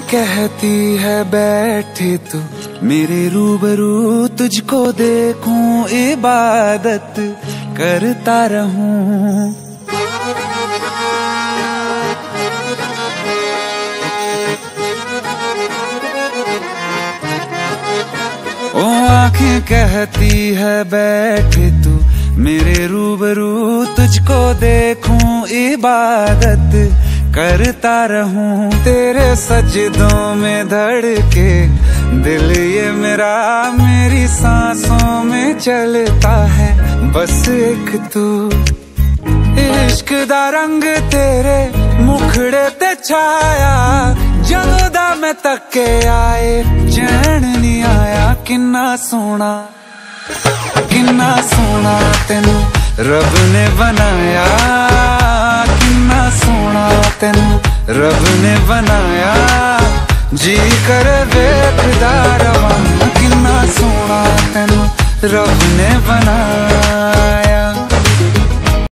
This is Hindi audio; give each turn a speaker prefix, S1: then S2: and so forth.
S1: कहती है बैठे तू मेरे रूबरू, तुझको देखूं इबादत करता रहूं। ओ आंखें कहती है बैठे तू मेरे रूबरू, तुझको देखूं इबादत करता रहूं। तेरे सजदों में धड़के दिल ये मेरा, मेरी सांसों में चलता है बस एक तू। इश्क दा रंग तेरे मुखड़े ते छाया, जदों दा मैं तके आए चैन नहीं आया। किन्ना सोना तेनू रब ने बनाया, किन्ना सोना तेनू रब ने बनाया। जी कर वेखदा रवां, किन्ना सोना तेनू रब ने बनाया।